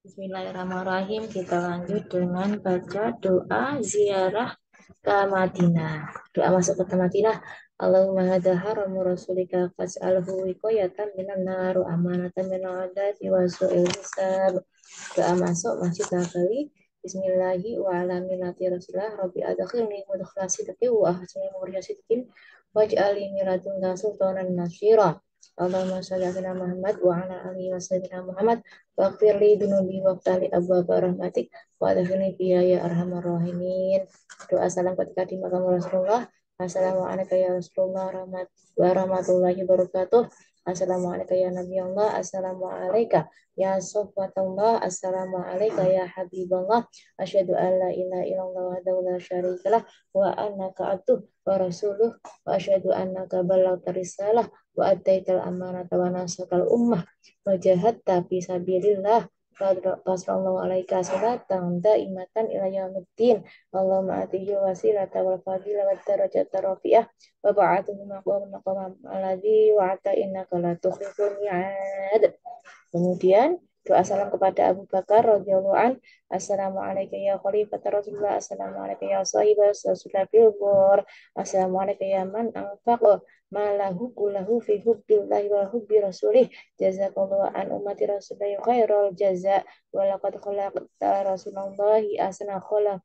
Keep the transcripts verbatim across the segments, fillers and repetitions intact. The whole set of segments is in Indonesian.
Bismillahirrahmanirrahim. Kita lanjut dengan baca doa ziarah ke Madinah. Doa masuk ke Madinah. Allahumma hadha haramu rasulika fas'alhu wiqayatan minan nar wa amanatan minal adati wa su'il hisab. Doa masuk Masjid Nabawi. Bismillahi wa ala millati rasulillah rabbi adkhilni mudkhala sidqin wa ahsini murya sidqin waj'alni min ladunka sultanan nasyira. Allahumma sholli ala Muhammad wa ala alihi wa sallam Muhammad waghfir li dunubi waftali abwaaba rahmatik wa adkhilni fiha ya arhamar rahimin. Doa salam ketika di makam Rasulullah. Assalamualaikum ya Rasulullah rahmat wa rahmatullahi wabarakatuh. Assalamualaikum ya Nabi Allah. Assalamualaikum ya Sofwatullah. Assalamualaikum ya Habiballah. Asyhadu an la ilaha illallah wahdahu la syarikalah wa annaka abduhu wa rasuluh wa asyhadu annaka ballaghta risalah wa addaital amanata wa nasakal ummah wa jahadta fi sabilillah Fasrallahu alaika salatan daimatan ila yaumiddin. Allahumma atihil wasilata wal fadila wa darajata rafi'ah wa ba'atuhu maqam maqam alladhi wa'ata innaka la tukhliful mi'ad. Kemudian doa salam kepada Abu Bakar radhiyallahu an. Assalamualaikum ya khalifat Rasulullah. Assalamualaikum ya sahibah Rasulullah fil ghor. Assalamualaikum ya man anfaqa malahu kullahu fi hubbillahi wa hubbi rasulih. Jazakallahu an ummati Rasulullah khairal jaza wa laqad khalaqta Rasulullahi asna khalaq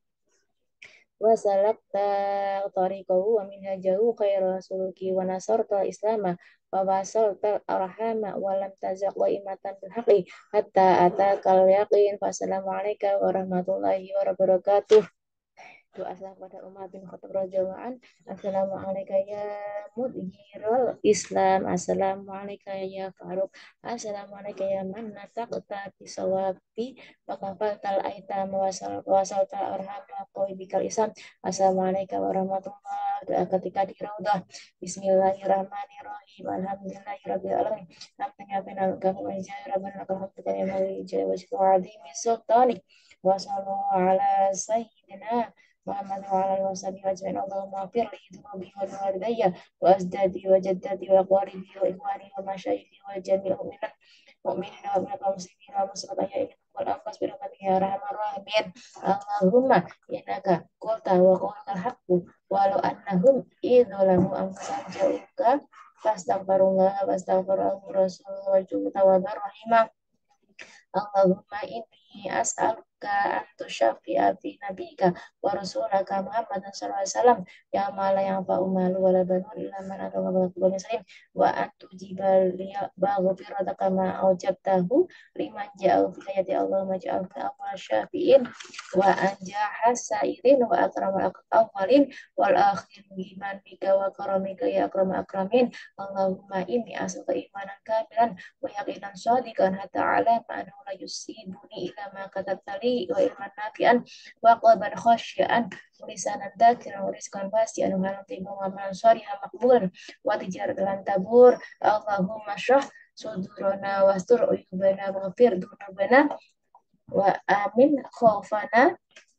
wa salakta tariqahu wa minhajahu khairu suluki wa nasarta islama wa wasalta arhama wa lam tazaq wa imatan bil haqqi hatta atakal yaqin. Wassalamualaikum warahmatullahi wabarakatuh. Doa salam kepada Umar bin Khattab radhiyallahu an. Assalamualaikum ya mudhirul Islam. Assalamualaikum ya Faruq. Assalamualaikum ya man nataqta bisawabi wa kafaltal aitam wasal wasaltal arham wa qaibikal isam. Assalamualaikum warahmatullahi. Doa ketika di Raudhah. Bismillahirrahmanirrahim. Alhamdulillahirabbil alamin. Hamdan binal kamu anjay rabbana lakal hamdu kama yanbaghi wa azimi sultani. Wa sallallahu ala sayyidina Muhammad wa ala alihi wasallam ajma'in. Allahumma fir li dhunubi wa walidayya wa azdadi wa jaddati wa qaribi wa ikhwani wa masyayikhi wa jami'il mu'minin mu'minin wa minal muslimin wa muslimat ya ilahi wal anfas bi rahmatika ya arhamar rahimin. Allahumma innaka qulta wa qawlukal haqqu wa law annahum idzalamu anfusahum ja'uka fastaghfirullah wastaghfirullah rasulullah wa rahimah. Allahumma inni as'aluka an tusyaffi'a fi nabika wa rasulaka Muhammad sallallahu alaihi wasallam ya ma la yanfa'u malu wa la banun illa man atalla bi qalbin salim wa an tujiba li baghfirataka ma aujabtahu liman ja'a fi hayati Allahumma ja'alka awwal syafi'in wa anjahas sa'irin wa akramal awwalin wal akhirin biman bika wa karamika ya akramal akramin. Allahumma inni as'aluka imanan kamilan wa yaqinan shadiqan hatta ala ma'anu la yusibuni ila ma katabtali wa ilman nafi'an wa qalban khasyian lisanan dakiran wa rizqan wasi'an wa halam tibu wa man shariha maqbulan wa tijaratan tabur. Allahumma shrah sudurana wastur uyubana waghfir dunubana wa amin khawfana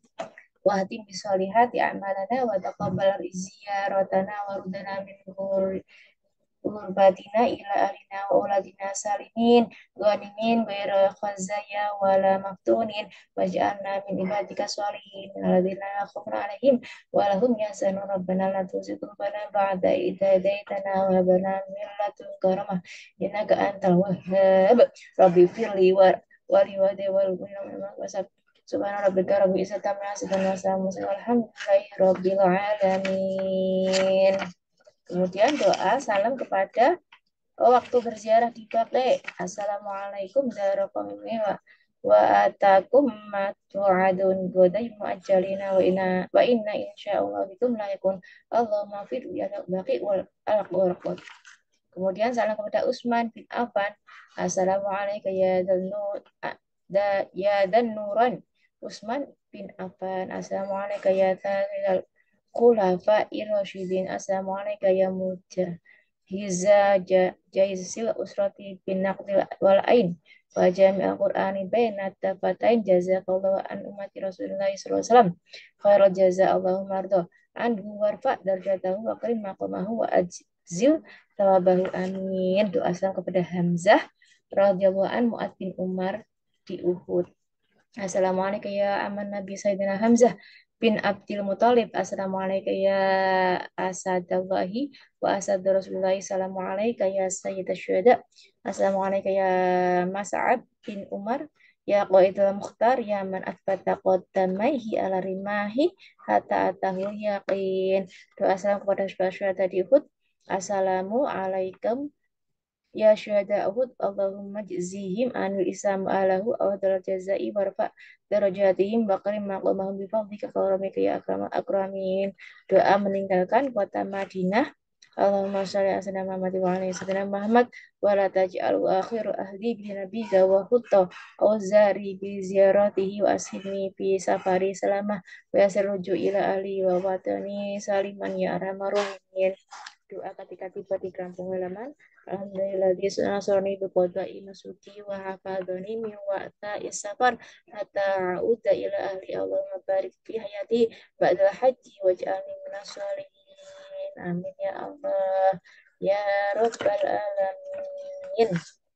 wa hatim bisolihati amalana wa taqabbal ziyaratana wa rudana min urbatina ila alina wa uladina salimin ghanimin ghaira khazaya wala maftunin waj'alna min ibadika sholihin alladzina khawfun alaihim wa lahum yahzanun rabbana la tuzigh qulubana ba'da idh hadaytana wa hab lana min ladunka rahmah innaka antal wahhab rabbi firli wa wali wa wal wasab subhana rabbika rabbil izzati amma yasifun wa salamun alhamdulillahi rabbil alamin. Kemudian doa salam kepada oh, waktu berziarah di Baqi. Assalamualaikum warahmatullahi wa wa atakum ma tu'adun godai mu'ajjalina wa inna wa inna insyaallah bikum la yakun. Allahumma fir bi al-baqi wal al-qurqut. Kemudian salam kepada Utsman bin Affan. Assalamualaikum ya dan nur da ya dan nuran Utsman bin Affan. Assalamualaikum ya tal khulafa ir-rasyidin. Assalamualaikum ya mujahiza jaizil usrati bin naqdil wal ain wa jami'al qur'ani baina tafatain jazakallahu an ummati Rasulullah sallallahu alaihi wasallam khairal jaza. Allahumma arda anhu warfa darjatahu wa karim maqamahu wa ajzil tawabahu amin. Doa salam kepada Hamzah radhiyallahu an Mu'ad bin Umar di Uhud. Assalamualaikum ya aman Nabi Sayyidina Hamzah bin Abdul Muthalib. Assalamualaikum ya Asadallahi wa asad Rasulullahi. Assalamualaikum ya Sayyidah Syuhada. Assalamualaikum ya Mas'ab bin Umar. Ya Qaidul Mukhtar ya man athbata qaddamaihi ala rimahi hatta atahil yaqin. Doa salam kepada syuhada di Uhud. Assalamu alaikum ya syuhada Uhud, Allahumma jzihim anil islam alahu awdal jazai warfa darajatihim bakrim maqamahum bifadlika karamika ya akram akramin. Doa meninggalkan kota Madinah. Allahumma sholli ala sayyidina Muhammad wa ala ali sayyidina Muhammad wa la taj'al akhiru ahli bi nabika wa hutta auzari bi ziyaratihi wa ashibni fi safari salamah wa yasir ruju ila ahli wa watani saliman ya arhamar rahimin. Doa ketika tiba di kampung halaman. Alhamdulillah di nasrani bi qada'i masuki wa hafadhani min wa'ta isafar hatta a'uda ila ahli. Allahumma barik fi hayati ba'da haji waj'alni minas sholihin. Amin ya Allah ya rabbal alamin.